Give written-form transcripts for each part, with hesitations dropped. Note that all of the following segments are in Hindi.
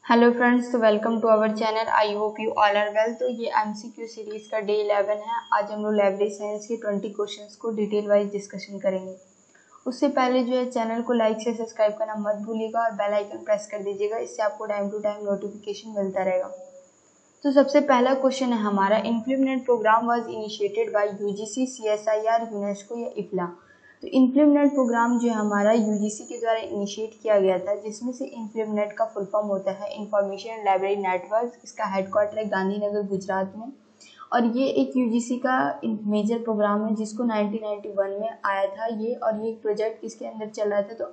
हेलो फ्रेंड्स, तो welcome to our channel. I hope you all are well. तो ये एमसीक्यू सीरीज का डे 11 है। आज हम लोग लाइब्रेरी साइंस के 20 क्वेश्चंस को डिटेल वाइज डिस्कशन करेंगे। उससे पहले जो है चैनल को लाइक से सब्सक्राइब करना मत भूलिएगा और बेल आइकन प्रेस कर दीजिएगा, इससे आपको टाइम टू टाइम नोटिफिकेशन मिलता रहेगा। तो सबसे पहला क्वेश्चन है हमारा, implement program was initiated by UGC, CSIR, UNESCO या इफ्ला। तो इम्प्लीमेंट प्रोग्राम जो है हमारा यूजीसी के द्वारा इनिशिएट किया गया था, जिसमें से इम्प्लीमेंट का फुल फॉर्म होता है इंफॉर्मेशन एंड लाइब्रेरी नेटवर्क। इसका हेडक्वार्टर है गांधीनगर, गुजरात में। और ये एक यूजीसी का मेजर प्रोग्राम है जिसको 1991 में आया था ये, और ये प्रोजेक्ट किसके अंदर चल रहा था, तो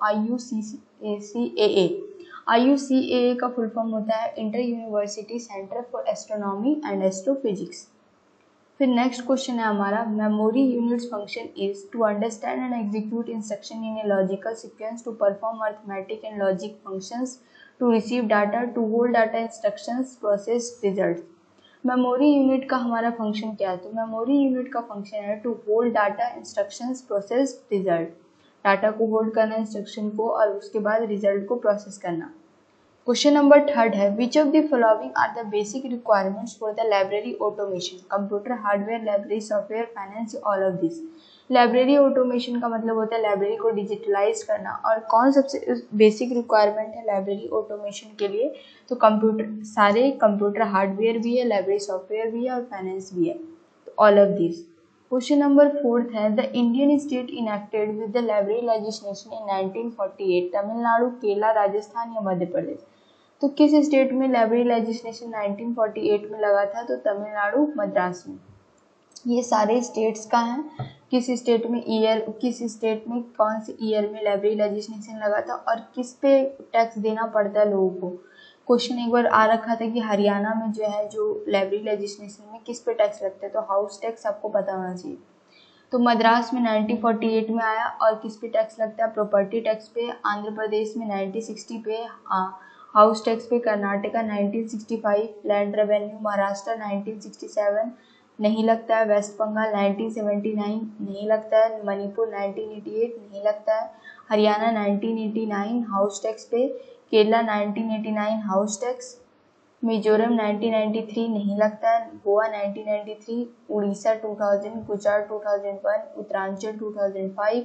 IUCAA का फुल फॉर्म होता है inter university centre for astronomy and astrophysics. फिर नेक्स्ट क्वेश्चन है हमारा, memory units function is to understand and execute instruction in a logical sequence, to perform arithmetic and logic functions, to receive data, to hold data, instructions, process, result. Memory unit का हमारा फंक्शन क्या है, तो मेमोरी यूनिट का फंक्शन है to hold data, instructions, process, result. Data को होल्ड करना, इंस्ट्रक्शन को, और उसके बाद रिजल्ट को प्रोसेस करना। क्वेश्चन नंबर 3 है, which of the following are the basic requirements for the library automation, computer, hardware, library software, finance, all of this. Library automation का मतलब होता है लाइब्रेरी को डिजिटलाइज करना, और कौन सबसे बेसिक रिक्वायरमेंट है लाइब्रेरी ऑटोमेशन के लिए, तो कंप्यूटर, सारे कंप्यूटर हार्डवेयर भी है, लाइब्रेरी सॉफ्टवेयर भी है और फाइनेंस भी है, तो all of this. Question number 4 है, the Indian state enacted with the library legislation in 1948, Tamil Nadu, Kerala, Rajasthan या मध्य प्रदेश। तो किस स्टेट में लाइब्रेरी लेजिस्लेशन 1948 में लगा था, तो तमिलनाडु, मद्रास में। ये सारे स्टेट्स का है, किस स्टेट में ईयर, किस स्टेट में कौन से ईयर में लाइब्रेरी लेजिस्लेशन लगा था और किस पे टैक्स देना पड़ता है लोगों को। क्वेश्चन एक बार आ रखा था कि हरियाणा में जो है, जो लाइब्रेरी लेजिस्लेशन में किस पे टैक्स लगता है, तो हाउस टैक्स आपको पता होना चाहिए। तो मद्रास में 1948 में आया, और किस पे टैक्स लगता है, प्रॉपर्टी टैक्स पे। आंध्र प्रदेश में 1960 पे, हाउस टैक्स पे। Karnataka 1965, land revenue. महाराष्ट्र 1967 नहीं लगता है। वेस्ट बंगाल 1979 नहीं लगता है। मणिपुर 1988 नहीं लगता है। हरियाणा 1989 हाउस टैक्स पे। Kerala 1989 house tax. मिजोरम 1993 नहीं लगता है। गोवा 1993, उड़ीसा 2000, गुजरात 2001, उत्तरांचल 2005,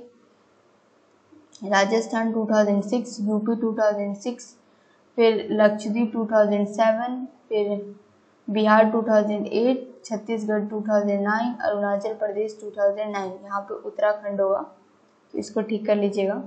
राजस्थान 2006, यूपी 2006, फिर लक्षद्वीप 2007, फिर बिहार 2008, छत्तीसगढ़ 2009, अरुणाचल प्रदेश 2009। यहाँ पे उत्तराखंड होगा, तो इसको ठीक कर लीजिएगा।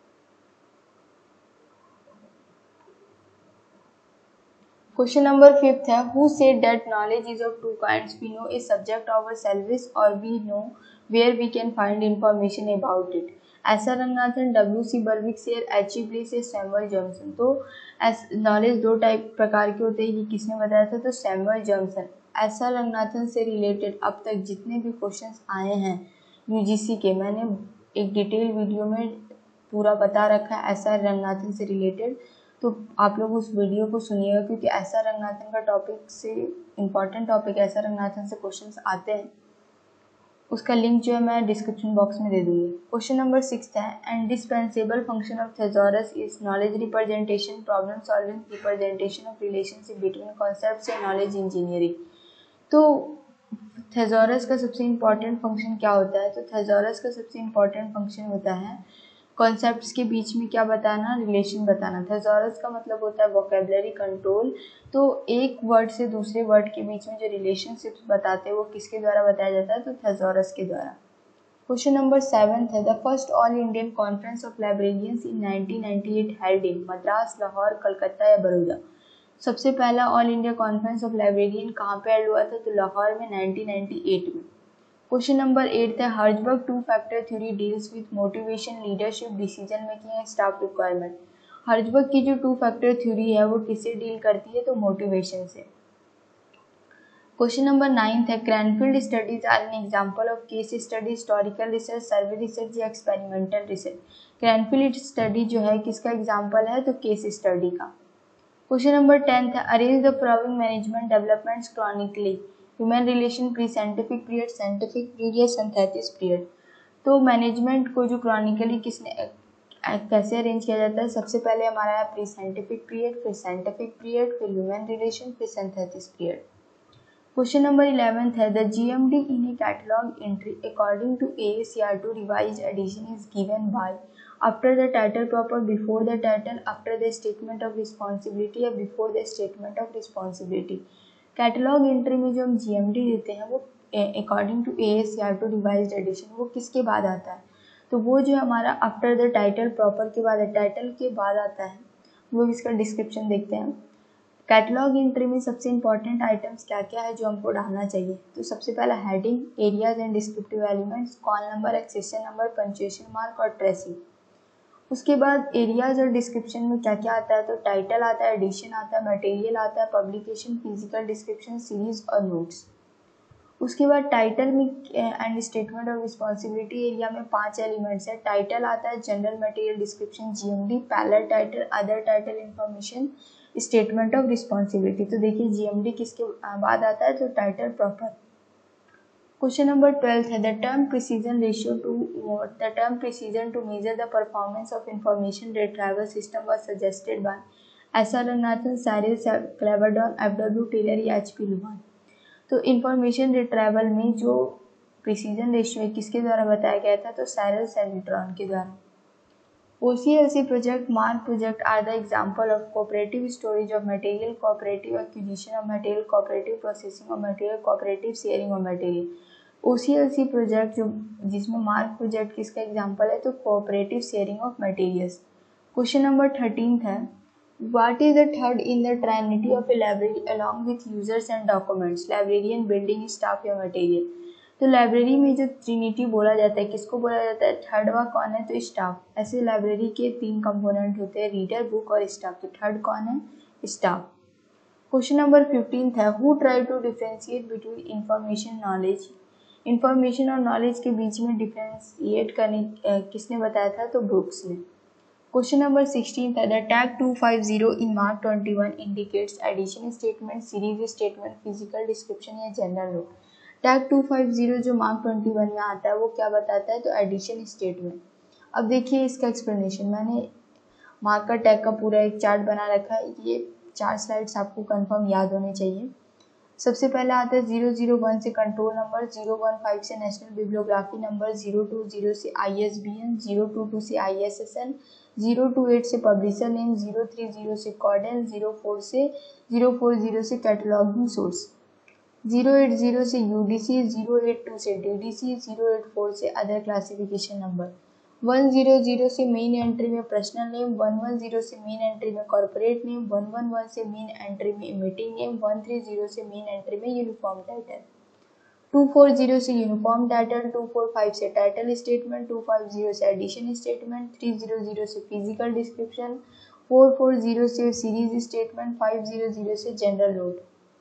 क्वेश्चन नंबर 5 है, who said that knowledge is of two kinds, we know a subject ourselves और we know where we can find information about it. ऐसा Ranganathan, W.C. Berwick, H.E. Bliss, Samuel Johnson. तो नॉलेज दो टाइप प्रकार के होते हैं, ये किसने बताया था, तो सैमुअल जॉनसन। ऐसा रंगनाथन से रिलेटेड अब तक जितने भी क्वेश्चंस आए हैं यूजीसी के, मैंने एक डिटेल वीडियो में पूरा बता रखा है ऐसा रंगनाथन से रिलेटेड, तो आप लोग उस वीडियो को सुनिएगा, क्योंकि ऐसा रंगनाथन का टॉपिक से इम्पॉर्टेंट टॉपिक, ऐसा रंगनाथन से क्वेश्चंस आते हैं। उसका लिंक जो है मैं डिस्क्रिप्शन बॉक्स में दे दूंगी। क्वेश्चन नंबर 6 है, indispensable function of thesaurus is knowledge representation, problem solving, representation of relationship between concepts and knowledge engineering. तो थेसॉरस का सबसे इम्पॉर्टेंट फंक्शन क्या होता है, तो थेसॉरस का सबसे इम्पॉर्टेंट फंक्शन होता है कॉन्सेप्ट्स के बीच में क्या बताना, रिलेशन बताना। थेसॉरस का मतलब होता है वोकेबलरी कंट्रोल। तो एक वर्ड से दूसरे वर्ड के बीच में जो रिलेशनशिप्स बताते हैं वो किसके द्वारा बताया जाता है, तो थेसॉरस के द्वारा। क्वेश्चन नंबर 7 है, the first all Indian conference of librarians in 1998 held in Madras, Lahore, Calcutta या बड़ौदा। सबसे पहला all India conference of librarian कहाँ पे हेल्ड हुआ था, तो लाहौर में 1998 में। क्वेश्चन नंबर 8 है, Herzberg two factor theory deals with motivation, leadership, decision making and staff requirement. Herzberg की जो टू फैक्टर थ्योरी है वो किससे डील करती है, तो मोटिवेशन से। क्वेश्चन नंबर 9 है, Cranfield studies are an example of case study, historical research, survey research या एक्सपेरिमेंटल रिसर्च। क्रैनफील्ड स्टडी जो है किसका एग्जाम्पल है, तो केस स्टडी का। क्वेश्चन नंबर 10 है, arrange the following management developments chronically, human relation, pre scientific period, scientific period, synthesis period. तो मैनेजमेंट को जो क्रॉनिकली किसने कैसे अरेंज किया जाता है? सबसे पहले हमारा है प्री साइंटिफिक पीरियड, फिर साइंटिफिक पीरियड, फिर ह्यूमन रिलेशन, फिर synthesis period. Question number 11th है the GMD in a catalog entry according to AACR2 revised edition is given by after the title proper, before the title, after the statement of responsibility या before the statement of responsibility। Catalogue entry में जो हम GMD देते हैं वो according to AACR2 revised edition वो किसके बाद आता है? तो वो जो हमारा आफ्टर द टाइटल प्रॉपर के बाद टाइटल के बाद आता है, वो इसका डिस्क्रिप्शन देखते हैं। कैटलॉग एंट्री में सबसे इंपॉर्टेंट आइटम्स क्या क्या है जो हमको डालना चाहिए? तो सबसे पहला heading, areas and descriptive elements, call number, accession number, punctuation mark और ट्रेसिंग। उसके बाद एरियाज और डिस्क्रिप्शन में क्या क्या आता है? तो टाइटल आता है, एडिशन आता है, मटेरियल आता है, पब्लिकेशन, फिजिकल डिस्क्रिप्शन, सीरीज और नोट्स। उसके बाद टाइटल में and statement of responsibility area में 5 एलिमेंट्स है। टाइटल आता है, general material description GMD, parallel title, other title information, statement of responsibility. तो देखिए GMD किसके बाद आता है? तो टाइटल प्रॉपर। क्वेश्चन नंबर 12 है the term precision ratio to measure the performance of information retrieval system was suggested by SR Ranganathan, Cyril Cleverdon, FW Taylor या HP लुहान। तो इंफॉर्मेशन रिट्राइवल में जो प्रिसीजन रेशियो है किसके द्वारा बताया गया था? तो साइरिल सेल्विट्रॉन के द्वारा। OCLC project, MARC project are the example of cooperative storage of material, cooperative acquisition of material, cooperative processing of material, cooperative sharing of material। OCLC project जो जिसमें MARC project किसका एग्जाम्पल है? तो cooperative sharing of materials। Question number 13 है What is the third in the trinity of a library along with users and documents? Librarian, building staff या material। तो लाइब्रेरी में जो ट्रिनिटी बोला जाता है किसको बोला जाता है? थर्डवा कौन है? तो स्टाफ। ऐसे लाइब्रेरी के 3 कंपोनेंट होते हैं, रीडर, बुक और स्टाफ। तो थर्ड कौन है? स्टाफ। क्वेश्चन नंबर 15 है who tried to differentiate between information knowledge. Information और नॉलेज के बीच में डिफरेंशिएट करने किसने बताया था? तो ब्रूक्स ने। क्वेश्चन नंबर 16 है the tag 250 in MARC 21 indicates edition statement, series statement, physical description या जनरल नोट। टैग 250 जो मार्क 21 में आता है वो क्या बताता है? तो एडिशन स्टेटमेंट। अब देखिए इसका एक्सप्लेनेशन, मैंने मार्क का टैग का पूरा एक चार्ट बना रखा है, ये 4 स्लाइड्स आपको कंफर्म याद होने चाहिए। सबसे पहले आता है 001 से कंट्रोल नंबर, 015 से नेशनल बिब्लियोग्राफी नंबर, 020 से ISBN, 022 से ISSN, 028 से पब्लिशर नेम, 030 से कॉर्डन, 040 से कैटलॉगिंग सोर्स, 080 से UDC, 082 से DDC, 084 से अदर क्लासिफिकेशन नंबर, 100 से मेन एंट्री में पर्सनल नेम, 110 से मेन एंट्री में कॉर्पोरेट नेम, 111 से मेन एंट्री में मीटिंग नेम, 130 से मेन एंट्री में यूनिफॉर्म टाइटल, 240 से यूनिफॉर्म टाइटल, 245 से टाइटल स्टेटमेंट, 250 से एडिशन स्टेटमेंट, 300 से फिजिकल डिस्क्रिप्शन, 440 से सीरीज स्टेटमेंट, 500 से जनरल नोट,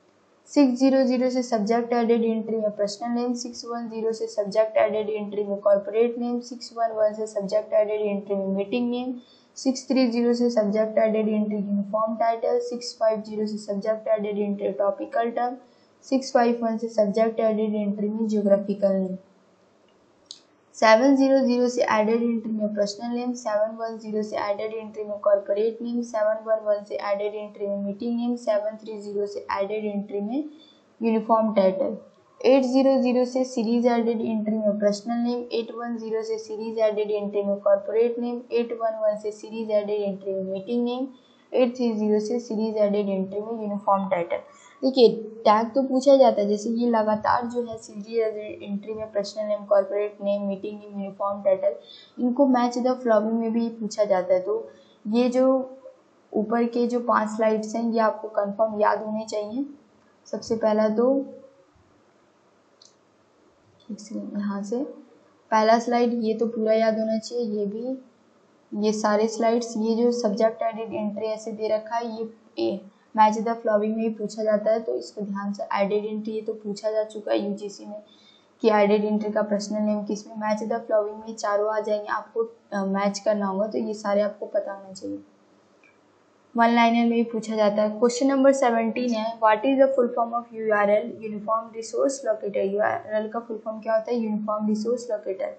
600 से सब्जेक्ट एडेड एंट्री में पर्सनल नेम, 610 से सब्जेक्ट एडेड एंट्री में कॉर्पोरेट नेम, 611 से सब्जेक्ट एडेड एंट्री में मीटिंग नेम, 630 से subject added entry uniform title, 650 से subject added entry topical term, 651 से सब्जेक्ट एडेड एंट्री में ज्योग्राफिकल नेम, 700 से एडेड एंट्री में पर्सनल नेम, 710 से एडेड एंट्री में कॉर्पोरेट नेम, 711 से एडेड एंट्री में मीटिंग नेम, 730 से एडेड एंट्री में यूनिफॉर्म टाइटल, 800 से सीरीज एडेड एंट्री में पर्सनल नेम, 810 से सीरीज एडेड एंट्री में कॉर्पोरेट नेम, 811 से सीरीज एडेड एंट्री में मीटिंग नेम, 830 से सीरीज एडेड एंट्री में यूनिफॉर्म टाइटल। देखिए टैग तो पूछा जाता है, जैसे ये लगातार जो है सीरीज एंट्री में personal name, corporate name, meeting name, uniform title, इनको मैच द फॉलोइंग में भी पूछा जाता है। तो ये जो ऊपर के जो 5 स्लाइड्स हैं ये आपको कंफर्म याद होने चाहिए। सबसे पहला तो यहाँ से पहला स्लाइड ये तो पूरा याद होना चाहिए, ये भी, ये सारे स्लाइड्स, ये जो सब्जेक्ट एडेड एंट्री ऐसे दे रखा है ये मैच द फॉलोइंग में ही पूछा जाता है, तो इसको ध्यान से, एडेड एंट्री ये तो पूछा जा चुका है UGC में कि एडेड एंट्री का पर्सनल नेम किसमें, मैच द फॉलोइंग में चारों आ जाएंगे, आपको मैच करना होगा, तो ये सारे आपको पता होना चाहिए। 1 लाइनर में ही पूछा जाता है। क्वेश्चन नंबर 17 है what is the full form of URL, uniform resource locator. URL का फुल फॉर्म क्या होता है? Uniform resource locator.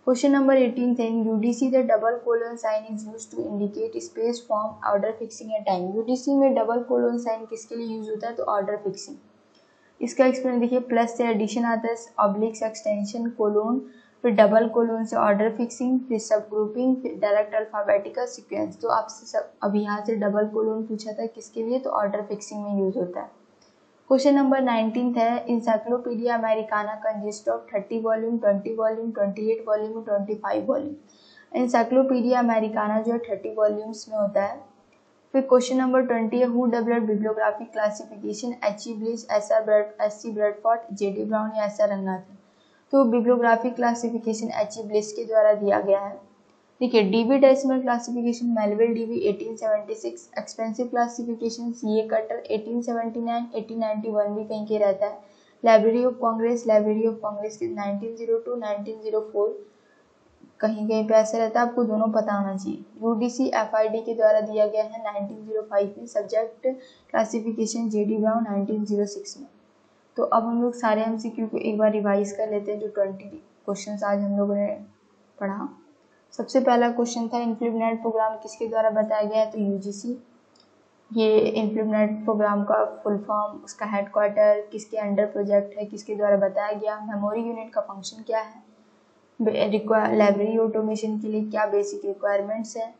Question number 18 है UDC the double colon sign is used to indicate space form order fixing at time. UDC में डबल कोलन साइन किसके लिए यूज होता है, तो ऑर्डर फिक्सिंग। इसका एक्सप्लेन देखिए, प्लस से एडिशन आता है, ऑब्लिक से एक्सटेंशन, कोलोन, फिर डबल कोलोन से ऑर्डर फिक्सिंग, फिर सब ग्रुपिंग, फिर डायरेक्ट अल्फाबेटिकल सीक्वेंस। तो आपसे सब अभी यहाँ से डबल कोलोन पूछा था किसके लिए, तो ऑर्डर फिक्सिंग में यूज होता है। क्वेश्चन नंबर 19 है encyclopedia Americana consist of 30 volume, 20 volume, 28 volume, 25 volume. Encyclopedia Americana जो है 30 वॉल्यूम्स में होता है। फिर क्वेश्चन नंबर 20 है who developed bibliographic classification, H E. Bliss, S C. Bradford, J D. Brown या एस.आर. रंगनाथन। तो बिब्लियोग्राफिक क्लासिफिकेशन एच.ई. ब्लिस के द्वारा दिया गया है। देखिए, DB decimal classification Melvil DB 1876, expansive classification C A. Cutter 1879, 1891 भी कहीं के रहता है। लाइब्रेरी ऑफ कांग्रेस के 1902, 1904 कहीं कहीं पे ऐसे रहता है, आपको दोनों पता होना चाहिए। यूडीसी एफआईडी के द्वारा दिया गया है 1905 में, सब्जेक्ट क्लासिफिकेशन जे.डी. ब्राउन 1906 में। तो अब हम लोग सारे एमसीक्यू को एक बार रिवाइज कर लेते हैं, जो 20 क्वेश्चन आज हम लोगों ने पढ़ा। सबसे पहला क्वेश्चन था इन्फ्लुमिनेट प्रोग्राम किसके द्वारा बताया गया है, तो यूजीसी। ये इन्फ्लुमिनेट प्रोग्राम का फुल फॉर्म, उसका हेडक्वार्टर, किसके अंडर प्रोजेक्ट है, किसके द्वारा बताया गया, मेमोरी यूनिट का फंक्शन क्या है, लाइब्रेरी ऑटोमेशन के लिए क्या बेसिक रिक्वायरमेंट्स है,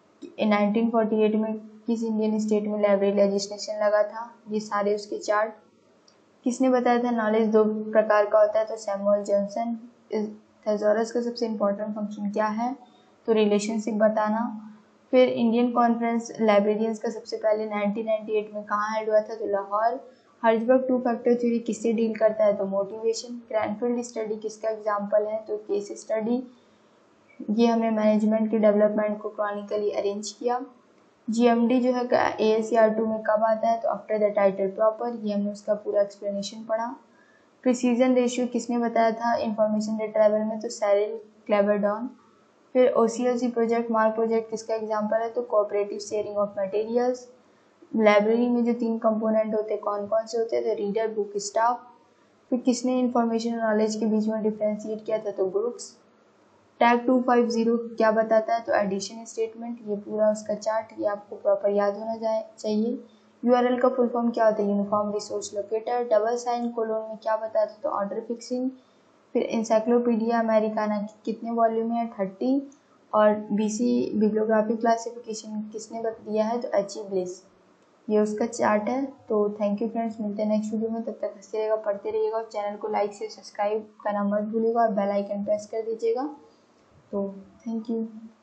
1948 में किस इंडियन स्टेट में लाइब्रेरी लेजिस्लेशन लगा था, ये सारे उसके चार्ट। किसने बताया था नॉलेज दो प्रकार का होता है, तो सैमुअल जॉनसन। थेसॉरस का सबसे इम्पोर्टेंट फंक्शन क्या है, तो रिलेशनशिप बताना। फिर इंडियन कॉन्फ्रेंस लाइब्रेरियंस का सबसे पहले 1998 में कहाँ हेड हुआ था, तो Lahore. Herzberg two factor theory किससे डील करता है, तो मोटिवेशन। क्रैनफील्ड स्टडी किसका एग्जाम्पल है, तो केस स्टडी। ये हमने मैनेजमेंट के डेवलपमेंट को क्रॉनिकली अरेंज किया। जीएमडी जो है ASCR2 में कब आता है, तो आफ्टर द टाइटल प्रॉपर, ये हमने उसका पूरा एक्सप्लेनेशन पढ़ा। प्रिसीजन रेशियो किसने बताया था इंफॉर्मेशन रिट्राइवल में, तो सैरिल क्लेवर्डॉन। फिर OCLC प्रोजेक्ट, मार्क प्रोजेक्ट किसका एग्जाम्पल है, तो cooperative sharing of materials. Library में जो 3 कंपोनेंट होते हैं कौन कौन से होते हैं, तो रीडर, बुक, स्टाफ। फिर किसने इंफॉर्मेशन और नॉलेज के बीच में डिफ्रेंशिएट किया था, तो ब्रुक्स। टैग 250 क्या बताता है, तो एडिशन स्टेटमेंट। ये पूरा उसका चार्ट, ये आपको प्रॉपर याद होना चाहिए। URL का फुल फॉर्म क्या होता है, uniform resource locator. Double sign colon में क्या बताता है, तो ऑर्डर फिक्सिंग। फिर इंसाइक्लोपीडिया अमेरिकाना कितने वॉल्यूम है, 30। और BC बिब्लियोग्राफिक क्लासिफिकेशन किसने दिया है, तो एच.ई. ब्लिस। ये उसका चार्ट है। तो थैंक यू फ्रेंड्स, मिलते हैं नेक्स्ट वीडियो में। तब तक हंसते रहिएगा, पढ़ते रहिएगा और चैनल को लाइक से सब्सक्राइब करना मत भूलिएगा और बेल आइकन प्रेस कर दीजिएगा। तो थैंक यू।